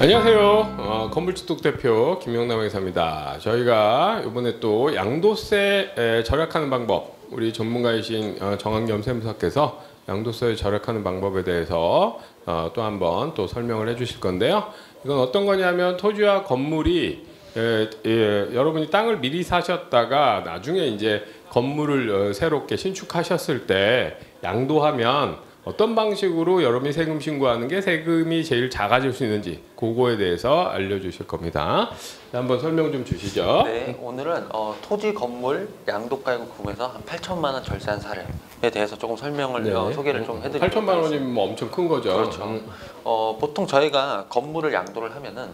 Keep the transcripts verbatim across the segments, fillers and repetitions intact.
안녕하세요. 어, 건물주택 대표 김영남 회사입니다. 저희가 이번에 또 양도세 에, 절약하는 방법, 우리 전문가이신 어, 정한겸 세무사께서 양도세 절약하는 방법에 대해서 어, 또 한번 또 설명을 해주실 건데요. 이건 어떤 거냐면 토지와 건물이 에, 에, 여러분이 땅을 미리 사셨다가 나중에 이제 건물을 어, 새롭게 신축하셨을 때 양도하면 어떤 방식으로 여러분이 세금 신고하는 게 세금이 제일 작아질 수 있는지 그거에 대해서 알려주실 겁니다. 한번 설명 좀 주시죠. 네, 오늘은 어, 토지 건물 양도가액을 구분해서 한 팔천만 원 절세한 사례에 대해서 조금 설명을 네. 어, 소개를 좀 해드리도록 팔천만 원이면 하겠습니다. 뭐 엄청 큰 거죠. 그렇죠. 음. 어, 보통 저희가 건물을 양도를 하면은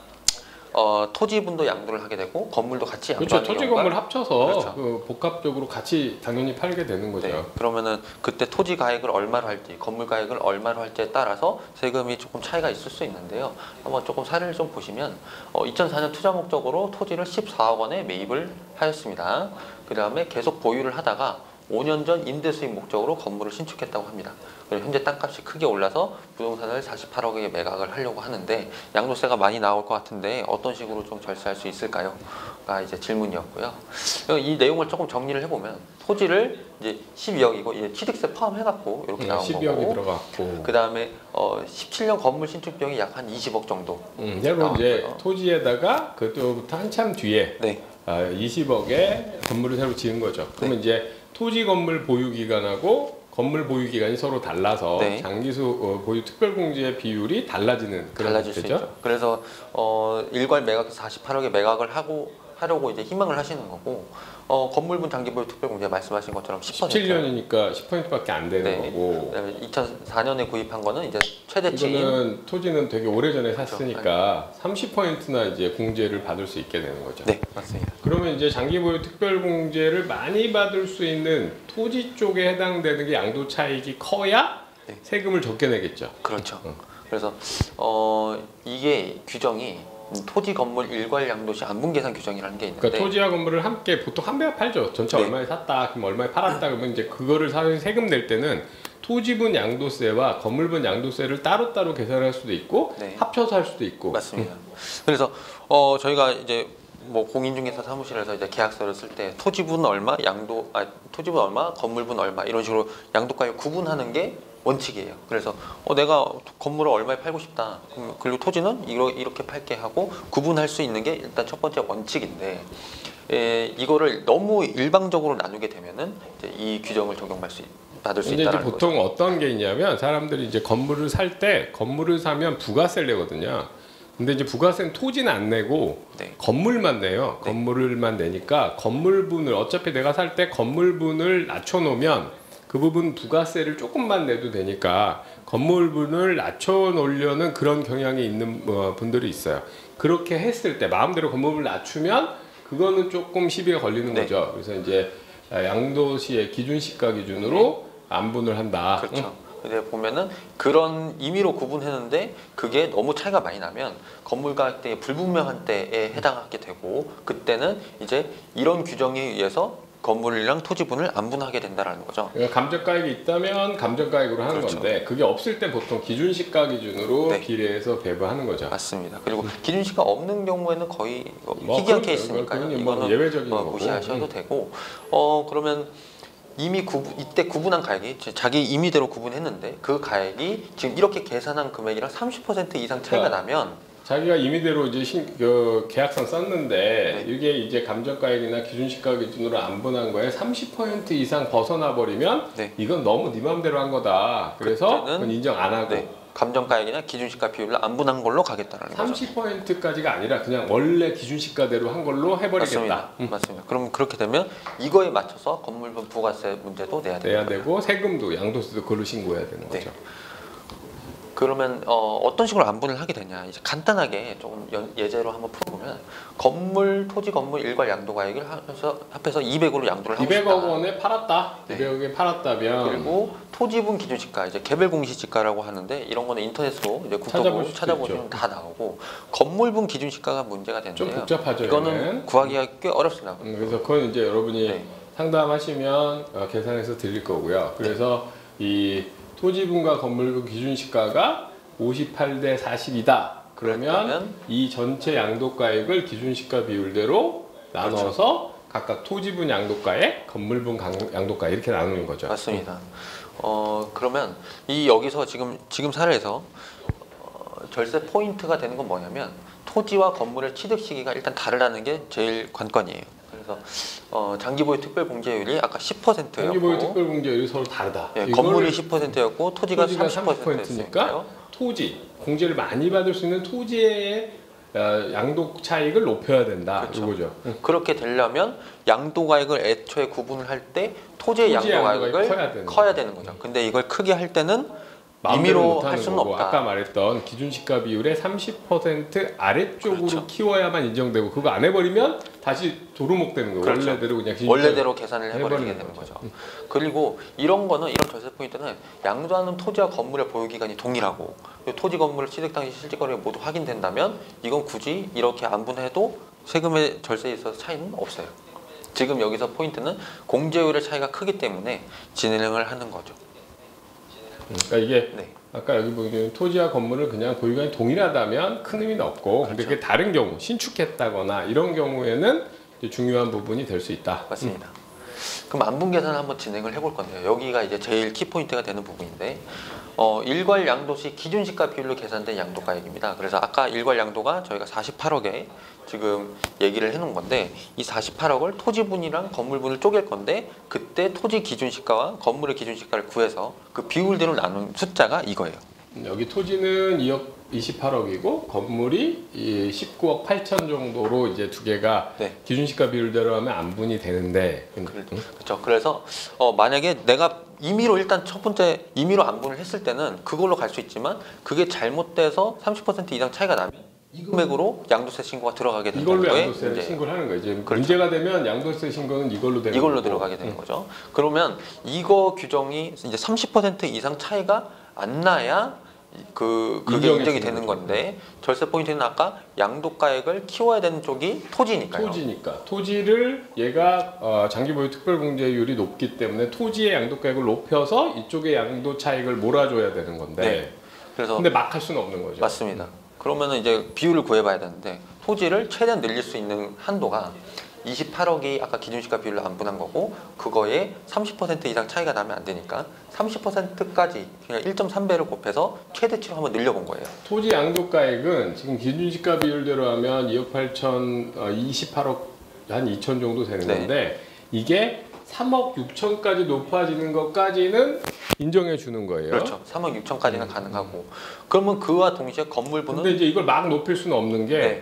어, 토지분도 양도를 하게 되고 건물도 같이 양도하는 그렇죠. 토지 경우가 건물 합쳐서 그렇죠. 그 복합적으로 같이 당연히 팔게 되는 거죠. 네, 그러면은 그때 토지 가액을 얼마로 할지, 건물 가액을 얼마로 할지에 따라서 세금이 조금 차이가 있을 수 있는데요. 한번 조금 사례를 좀 보시면 어, 이천사 년 투자 목적으로 토지를 십사억 원에 매입을 하였습니다. 그 다음에 계속 보유를 하다가 오 년 전 임대 수익 목적으로 건물을 신축했다고 합니다. 그리고 현재 땅값이 크게 올라서 부동산을 사십팔억에 매각을 하려고 하는데 양도세가 많이 나올 것 같은데 어떤 식으로 좀 절세할 수 있을까요? 가 이제 질문이었고요. 이 내용을 조금 정리를 해보면 토지를 이제 십이억이고 이제 취득세 포함해갖고 이렇게 네, 나온 십이억이 거고 들어갔고 그 다음에 어, 십칠 년 건물 신축 비용이 약 한 이십억 정도. 음, 여러분 이제 토지에다가 그때부터 한참 뒤에 네. 아, 이십억에 건물을 새로 지은 거죠. 그러면 네. 이제 토지 건물 보유 기간하고 건물 보유 기간이 서로 달라서 네. 장기수 어, 보유 특별공제의 비율이 달라지는 그런 달라질 수 거죠. 있죠. 그래서 어, 일괄 매각해서 사십팔억에 매각을 하고 하려고 이제 희망을 하시는 거고 어, 건물분 장기보유 특별공제 말씀하신 것처럼 십 퍼센트. 십칠 년이니까 십 퍼센트밖에 안 되는 네. 거고. 그다음에 이천사 년에 구입한 거는 이제 최대치인 이거는 토지는 되게 오래전에 샀으니까 삼십 퍼센트나 이제 공제를 받을 수 있게 되는 거죠. 네, 맞습니다. 그러면 이제 장기보유 특별공제를 많이 받을 수 있는 토지 쪽에 해당되는 게 양도 차익이 커야 네. 세금을 적게 내겠죠. 그렇죠. 어. 그래서 어, 이게 규정이 토지 건물 일괄 양도시 안분 계산 규정이라는 게 있는데 그러니까 토지와 건물을 함께 보통 한 배에 팔죠. 전체 네. 얼마에 샀다, 그럼 얼마에 팔았다, 그러면 이제 그거를 사실 세금 낼 때는 토지분 양도세와 건물분 양도세를 따로따로 계산할 수도 있고 네. 합쳐서 할 수도 있고. 맞습니다. 그래서 어, 저희가 이제 뭐 공인중개사 사무실에서 이제 계약서를 쓸 때 토지분 얼마, 양도 아 토지분 얼마, 건물분 얼마 이런 식으로 양도가액 구분하는 게 원칙이에요. 그래서 어, 내가 건물을 얼마에 팔고 싶다. 그리고 토지는 이러, 이렇게 팔게 하고 구분할 수 있는 게 일단 첫 번째 원칙인데 에, 이거를 너무 일방적으로 나누게 되면은 이제 이 규정을 적용할 수 받을 수 근데 있다는 이제 보통 거죠. 어떤 게 있냐면 사람들이 이제 건물을 살 때 건물을 사면 부가세를 내거든요. 근데 이제 부가세는 토지는 안 내고 네. 건물만 내요. 네. 건물만 내니까 건물분을 어차피 내가 살 때 건물분을 낮춰놓으면 그 부분 부가세를 조금만 내도 되니까 건물분을 낮춰놓으려는 그런 경향이 있는 분들이 있어요. 그렇게 했을 때 마음대로 건물분을 낮추면 그거는 조금 시비가 걸리는 네. 거죠. 그래서 이제 양도시의 기준시가 기준으로 안분을 한다. 그렇죠. 근데 보면은 그런 임의로 구분했는데 그게 너무 차이가 많이 나면 건물 가격대의 불분명한 때에 해당하게 되고 그때는 이제 이런 규정에 의해서 건물이랑 토지분을 안분하게 된다라는 거죠. 그러니까 감정가액이 있다면 감정가액으로 하는 그렇죠. 건데 그게 없을 때 보통 기준시가 기준으로 네. 비례해서 배부하는 거죠. 맞습니다. 그리고 기준시가 없는 경우에는 거의 뭐 희귀한 그건- 케이스니까요. 그건 뭐 이거는 예외적인 어, 거고. 무시하셔도 음. 되고 어 그러면 이미 구분, 이때 구분한 가액이 자기 임의대로 구분했는데 그 가액이 지금 이렇게 계산한 금액이랑 삼십 퍼센트 이상 차이가 그러니까 나면 자기가 임의대로 이제 신, 그 계약서 썼는데 네. 이게 이제 감정가액이나 기준시가 기준으로 안분한 거에 삼십 퍼센트 이상 벗어나 버리면 네. 이건 너무 네 맘대로 한 거다. 그래서 그때는- 그건 인정 안 하고 네, 감정가액이나 기준시가 비율을 안분한 걸로 가겠다라는 거죠. 삼십 퍼센트까지가 아니라 그냥 원래 기준시가대로 한 걸로 해버리겠다. 맞습니다. 음. 맞습니다. 그럼 그렇게 되면 이거에 맞춰서 건물분 부가세 문제도 내야 내야 됩니다. 되고 세금도 양도세도 그걸로 신고해야 되는 네. 거죠. 그러면 어, 어떤 식으로 안분을 하게 되냐 이제 간단하게 조금 연, 예제로 한번 풀어보면 건물 토지 건물 일괄 양도가액을 합해서, 합해서 이백으로 양도를 하고 이백억 싶다. 원에 팔았다. 네. 이백억에 팔았다면 그리고 토지분 기준시가 이제 개별 공시지가라고 하는데 이런 거는 인터넷으로 이제 국토부 찾아보실 수 찾아보시면 있죠. 다 나오고 건물분 기준시가가 문제가 되는데요. 좀 복잡하죠. 이거는 얘는. 구하기가 꽤 어렵습니다. 음, 그래서 그건 이제 여러분이 네. 상담하시면 어, 계산해서 드릴 거고요. 그래서 이 토지분과 건물분 기준시가가 오십팔 대 사십이다. 그러면, 그러면 이 전체 양도가액을 기준시가 비율대로 나눠서 각각 토지분 양도가액, 건물분 강- 양도가액 이렇게 나누는 거죠. 맞습니다. 어 그러면 이 여기서 지금 지금 사례에서 어, 절세 포인트가 되는 건 뭐냐면 토지와 건물의 취득 시기가 일단 다르다는 게 제일 관건이에요. 그래서 어, 장기보유 특별공제율이 아까 십 퍼센트였고 장기보유 특별공제율이 서로 다르다. 예, 이걸 건물이 십 퍼센트였고 토지가, 토지가 삼십 삼십 퍼센트였으니까요. 퍼센트니까 토지, 공제를 많이 받을 수 있는 토지의 어, 양도 차익을 높여야 된다. 그렇죠. 이거죠. 그렇게 되려면 양도가액을 애초에 구분을 할 때 토지의 토지의 양도가액을 양도가액이 커야 되는 커야 되는 거죠. 근데 이걸 크게 할 때는 마음대로 임의로 못하는 할 수는 거고, 없다. 아까 말했던 기준시가 비율의 삼십 퍼센트 아래쪽으로 그렇죠. 키워야만 인정되고 그거 안 해버리면 다시 도루묵 되는 거예요. 그렇죠. 원래대로 그냥 기준시가 원래대로 계산을 해버리게 해버리는 되는 거죠. 거죠. 그리고 이런 거는 이런 절세 포인트는 양도하는 토지와 건물의 보유 기간이 동일하고 그리고 토지 건물을 취득 당시 실질거래가 모두 확인된다면 이건 굳이 이렇게 안분해도 세금의 절세에 있어서 차이는 없어요. 지금 여기서 포인트는 공제율의 차이가 크기 때문에 진행을 하는 거죠. 그러니까 이게 네. 아까 여기 보기에는 토지와 건물을 그냥 보유기간이 동일하다면 큰 의미는 없고 근데 그렇죠. 그게 다른 경우 신축했다거나 이런 경우에는 이제 중요한 부분이 될 수 있다. 맞습니다. 그럼 안분 계산을 한번 진행을 해볼 건데요. 여기가 이제 제일 키포인트가 되는 부분인데 어, 일괄 양도시 기준시가 비율로 계산된 양도가액입니다. 그래서 아까 일괄 양도가 저희가 사십팔억에 지금 얘기를 해놓은 건데 이 사십팔억을 토지분이랑 건물분을 쪼갤 건데 그때 토지 기준시가와 건물의 기준시가를 구해서 그 비율대로 나눈 숫자가 이거예요. 여기 토지는 이억 이십팔억이고 건물이 이 십구억 팔천 정도로 이제 두 개가 네. 기준시가 비율대로 하면 안분이 되는데 응? 그렇죠. 그래서 어, 만약에 내가 임의로 일단 첫 번째 임의로 안분을 했을 때는 그걸로 갈 수 있지만 그게 잘못돼서 삼십 퍼센트 이상 차이가 나면 이 금액으로 양도세 신고가 들어가게 된다는 이걸로 거에 양도세를 이제 신고를 하는 거예요. 이제 그렇죠. 문제가 되면 양도세 신고는 이걸로 되는 이걸로 거고. 들어가게 되는 응. 거죠. 그러면 이거 규정이 이제 삼십 퍼센트 이상 차이가 안 나야 그 그게 인정해 인정이 주는 되는 거죠. 건데 절세 포인트는 아까 양도가액을 키워야 되는 쪽이 토지니까요. 토지니까 토지를 얘가 어, 장기보유 특별공제율이 높기 때문에 토지의 양도가액을 높여서 이쪽의 양도 차익을 몰아줘야 되는 건데 네. 그래서 근데 막 할 수는 없는 거죠. 맞습니다. 그러면은 이제 비율을 구해봐야 되는데 토지를 최대한 늘릴 수 있는 한도가 이십팔억이 아까 기준시가 비율로 안분한 거고 그거에 삼십 퍼센트 이상 차이가 나면 안 되니까 삼십 퍼센트까지 그냥 일 점 삼 배를 곱해서 최대치로 한번 늘려본 거예요. 토지 양도가액은 지금 기준시가 비율대로 하면 이억 팔천, 어, 이십팔억 한 이천 정도 되는 네. 건데 이게 삼억 육천까지 높아지는 것까지는 인정해 주는 거예요. 그렇죠. 삼억 육천까지는 가능하고 그러면 그와 동시에 건물분은 근데 이제 이걸 막 높일 수는 없는 게 네.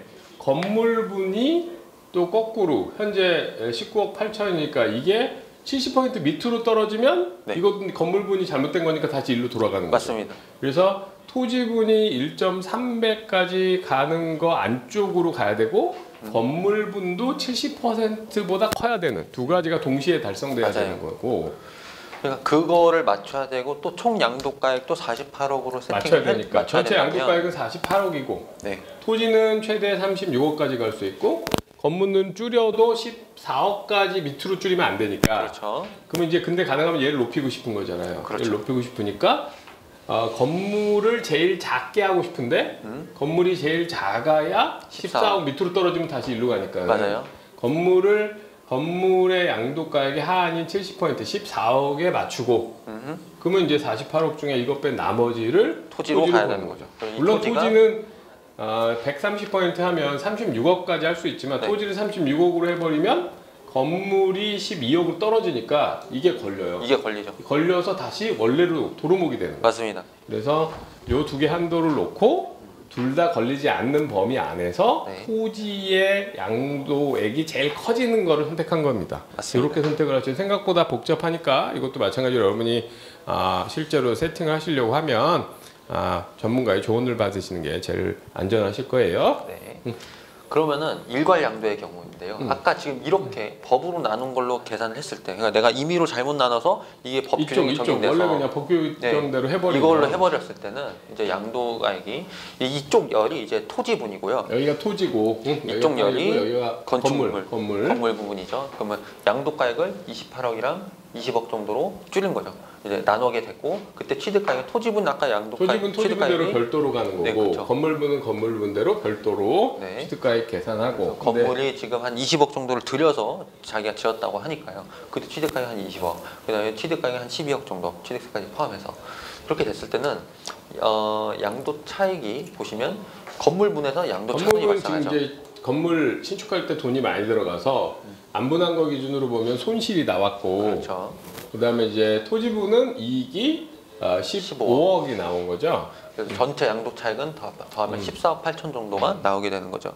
건물분이 또 거꾸로 현재 십구억 팔천이니까 이게 칠십 퍼센트 밑으로 떨어지면 네. 이것도 건물분이 잘못된 거니까 다시 일로 돌아가는 거죠. 맞습니다. 그래서 토지분이 일 점 삼 배까지 가는 거 안쪽으로 가야 되고 음. 건물분도 칠십 퍼센트보다 커야 되는 두 가지가 동시에 달성돼야 맞아요. 되는 거고 그러니까 그거를 맞춰야 되고 또 총 양도가액도 사십팔억으로 맞춰야 세팅을 해 되니까 맞춰야 전체 되려면 양도가액은 사십팔억이고 네. 토지는 최대 삼십육억까지 갈 수 있고 건물은 줄여도 십사억까지 밑으로 줄이면 안 되니까 그렇죠. 그러면 이제 근데 가능하면 얘를 높이고 싶은 거잖아요. 그렇죠. 얘를 높이고 싶으니까 어, 건물을 제일 작게 하고 싶은데 음. 건물이 제일 작아야 십사억 밑으로 떨어지면 다시 일로 가니까 맞아요. 건물을 건물의 양도가액의 하한인 칠십 퍼센트 십사억에 맞추고 음흠. 그러면 이제 사십팔억 중에 이것 뺀 나머지를 토지로 토지로 가야 보는 되는 거죠. 거죠. 이 물론 토지가- 토지는 어, 백삼십 퍼센트 하면 삼십육억까지 할 수 있지만 네. 토지를 삼십육억으로 해버리면 건물이 십이억으로 떨어지니까 이게 걸려요. 이게 걸리죠. 걸려서 다시 원래로 도루묵이 되는 거예요. 맞습니다. 그래서 요 두 개 한도를 놓고 둘 다 걸리지 않는 범위 안에서 네. 토지의 양도액이 제일 커지는 거를 선택한 겁니다. 맞습니다. 이렇게 선택을 하죠. 생각보다 복잡하니까 이것도 마찬가지로 여러분이 아, 실제로 세팅을 하시려고 하면 아, 전문가의 조언을 받으시는 게 제일 안전하실 거예요. 네. 그러면은 일괄 양도의 경우인데요. 음. 아까 지금 이렇게 법으로 나눈 걸로 계산을 했을 때, 그러니까 내가 임의로 잘못 나눠서 이게 법 이쪽 규정이 이쪽 적용돼서 원래 그냥 법 규정대로 해버리면 이걸로 해버렸을 때는 이제 양도가액이 이- 이쪽 열이 이제 토지분이고요. 여기가 토지고 응? 여기가 이쪽 열이 땅이고 여기가 건축물, 건물 건물 건물 부분이죠. 그러면 양도가액을 이십팔억이랑 이십억 정도로 줄인 거죠. 이제 나누게 됐고 그때 취득가액 토지분 아까 양도가 토지분 토지분대로 별도로 가는 거고 네, 그렇죠. 건물분은 건물분대로 별도로 네. 취득가액 계산하고 건물이 지금 한 이십억 정도를 들여서 자기가 지었다고 하니까요. 그때 취득가액 한 이십억, 그다음에 취득가액 한 십이억 정도, 취득세까지 포함해서 그렇게 됐을 때는 어, 양도 차익이 보시면 건물분에서 양도 차익이 건물은 지금 발생하죠. 이제 건물 신축할 때 돈이 많이 들어가서 안 분한 거 기준으로 보면 손실이 나왔고 그렇죠. 그다음에 이제 토지분은 이익이 어, 십오억이 나온 거죠. 그래서 전체 양도 차익은 더, 더하면 음. 십사억 팔천 정도가 나오게 되는 거죠.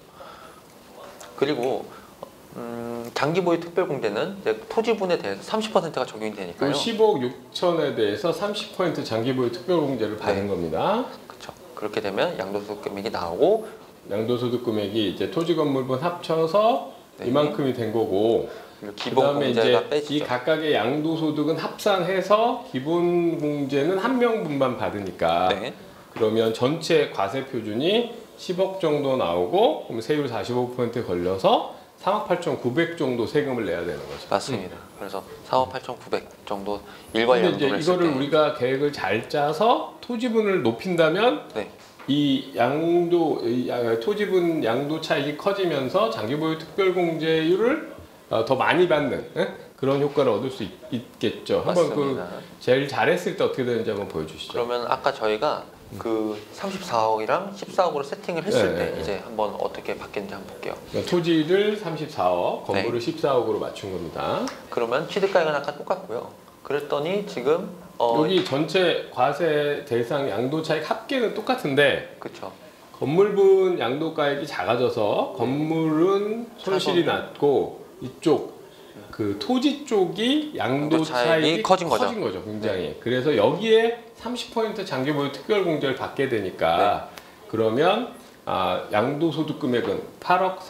그리고 음, 장기보유 특별공제는 이제 토지분에 대해서 삼십 퍼센트가 적용이 되니까요. 그 십억 육천에 대해서 삼십 퍼센트 장기보유 특별공제를 받은 네. 겁니다. 그렇죠. 그렇게 되면 양도소득 금액이 나오고 양도소득 금액이 이제 토지 건물분 합쳐서 네. 이만큼이 된 거고 그리고 기본 그다음에 공제가 이제 이 빼지죠. 각각의 양도소득은 합산해서 기본 공제는 한 명분만 받으니까 네. 그러면 전체 과세 표준이 십억 정도 나오고 그럼 세율 사십오 퍼센트 걸려서 삼억 팔천구백 정도 세금을 내야 되는 거죠. 맞습니다. 그래서 사억 팔천구백 정도 일괄 근데 이제 양도를 했을 이거를 때 우리가 계획을 잘 짜서 토지분을 높인다면 네. 이 양도 이 아, 토지분 양도 차익이 커지면서 장기보유 특별공제율을 어, 더 많이 받는 예? 그런 효과를 얻을 수 있, 겠죠 한번 그 맞습니다. 제일 잘했을 때 어떻게 되는지 한번 보여주시죠. 그러면 아까 저희가 그 삼십사억이랑 십사억으로 세팅을 했을 네, 때 네, 이제 한번 어떻게 바뀌는지 한번 볼게요. 그러니까 토지를 삼십사억, 건물을 네. 십사억으로 맞춘 겁니다. 그러면 취득가액은 아까 똑같고요. 그랬더니 지금 어 여기 전체 과세 대상 양도 차익 합계는 똑같은데 그렇죠. 건물분 양도가액이 작아져서 건물은 손실이 차손. 났고 이쪽 그 토지 쪽이 양도 양도 차익이 차익이 커진 거죠. 굉장히. 그래서 여기에 삼십 퍼센트 장기보유 특별공제를 받게 되니까 그러면 아, 양도소득 금액은 팔억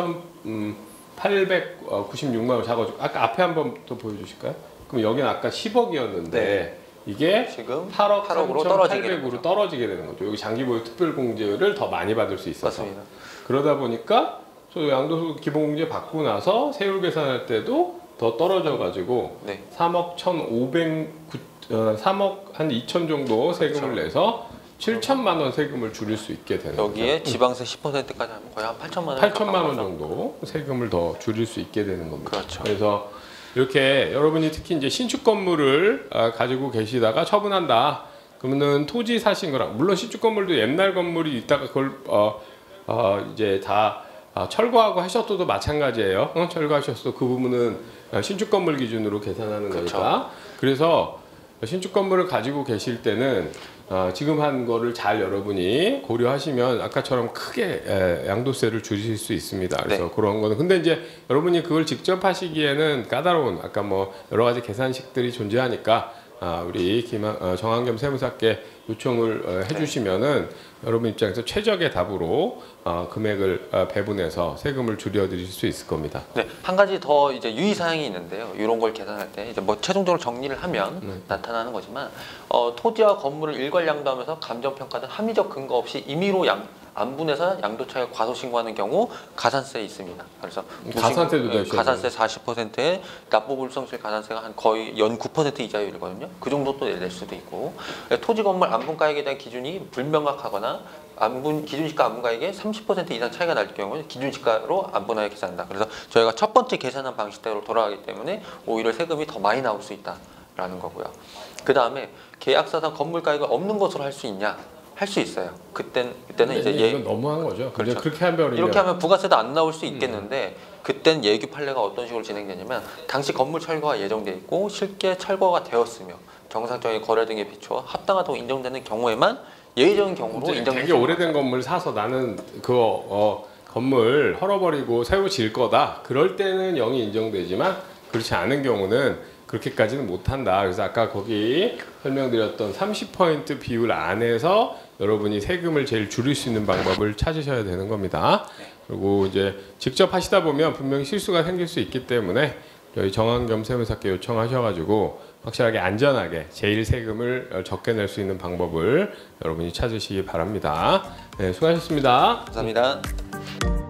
삼천팔백구십육만 원 작아지고 아까 앞에 한번 더 보여주실까요? 그럼 여기는 아까 십억이었는데 네. 이게 지금 팔억 팔억으로 떨어지게 되는 삼천팔백으로 거죠. 떨어지게 되는 거죠. 여기 장기보유 특별공제를 더 많이 받을 수 있어서. 맞습니다. 그러다 보니까 저 양도소득 기본공제 받고 나서 세율 계산할 때도 더 떨어져 가지고 네. 삼억 천오백 어, 삼억 한 이천 정도 세금을 그렇죠. 내서 칠천만 원 세금을 줄일 수 있게 되는 여기에 거죠. 지방세 십 퍼센트까지 하면 거의 한 팔천만 원. 팔천만 원 정도 세금을 더 줄일 수 있게 되는 겁니다. 그렇죠. 그래서 이렇게 여러분이 특히 이제 신축 건물을 아, 가지고 계시다가 처분한다. 그러면은 토지 사신 거랑 물론 신축 건물도 옛날 건물이 있다가 그걸 어, 어, 이제 다 아, 철거하고 하셨어도 마찬가지예요. 어, 철거하셨어도 그 부분은 신축 건물 기준으로 계산하는 그렇죠. 거니까. 그래서 신축 건물을 가지고 계실 때는 어, 지금 한 거를 잘 여러분이 고려하시면 아까처럼 크게 에, 양도세를 줄이실 수 있습니다. 그래서 네. 그런 거는 근데 이제 여러분이 그걸 직접 하시기에는 까다로운 아까 뭐 여러 가지 계산식들이 존재하니까 아, 우리 김한, 어, 정한겸 세무사께 요청을 어, 해주시면은 여러분 입장에서 최적의 답으로 어, 금액을 어, 배분해서 세금을 줄여드릴 수 있을 겁니다. 네, 한 가지 더 이제 유의 사항이 있는데요. 이런 걸 계산할 때 이제 뭐 최종적으로 정리를 하면 네. 나타나는 거지만 어, 토지와 건물을 일괄 양도하면서 감정 평가 등 합리적 근거 없이 임의로 양 안분해서 양도차익 과소 신고하는 경우 가산세 있습니다. 그래서 가산세도 무신- 내셔야 가산세 사십 퍼센트에 납부불성실 가산세가 한 거의 연 구 퍼센트 이자율이거든요. 그 정도 또 낼 수도 있고 토지 건물 안분가액에 대한 기준이 불명확하거나 안분 기준시가 안분가액에 삼십 퍼센트 이상 차이가 날 경우는 기준시가로 안분하여 계산한다. 그래서 저희가 첫 번째 계산한 방식대로 돌아가기 때문에 오히려 세금이 더 많이 나올 수 있다라는 거고요. 그 다음에 계약사상 건물 가액을 없는 것으로 할 수 있냐? 할 수 있어요. 그땐 그때는 이제 이건 예 너무한 거죠. 그렇죠. 이제 그렇게 하면 이렇게 하면 부가세도 안 나올 수 있겠는데 그땐 예규 판례가 어떤 식으로 진행되냐면 당시 건물 철거가 예정돼 있고 실제 철거가 되었으며 정상적인 거래 등에 비추어 합당하다고 인정되는 경우에만 예외적인 경우로 되게 인정해 오래된 건물 사서 나는 그 어, 건물 헐어버리고 새로 지을 거다. 그럴 때는 영이 인정되지만 그렇지 않은 경우는 그렇게까지는 못한다. 그래서 아까 거기 설명드렸던 삼십 퍼센트 비율 안에서 여러분이 세금을 제일 줄일 수 있는 방법을 찾으셔야 되는 겁니다. 그리고 이제 직접 하시다 보면 분명히 실수가 생길 수 있기 때문에 저희 정한겸 세무사께 요청하셔가지고 확실하게 안전하게 제일 세금을 적게 낼 수 있는 방법을 여러분이 찾으시기 바랍니다. 네, 수고하셨습니다. 감사합니다.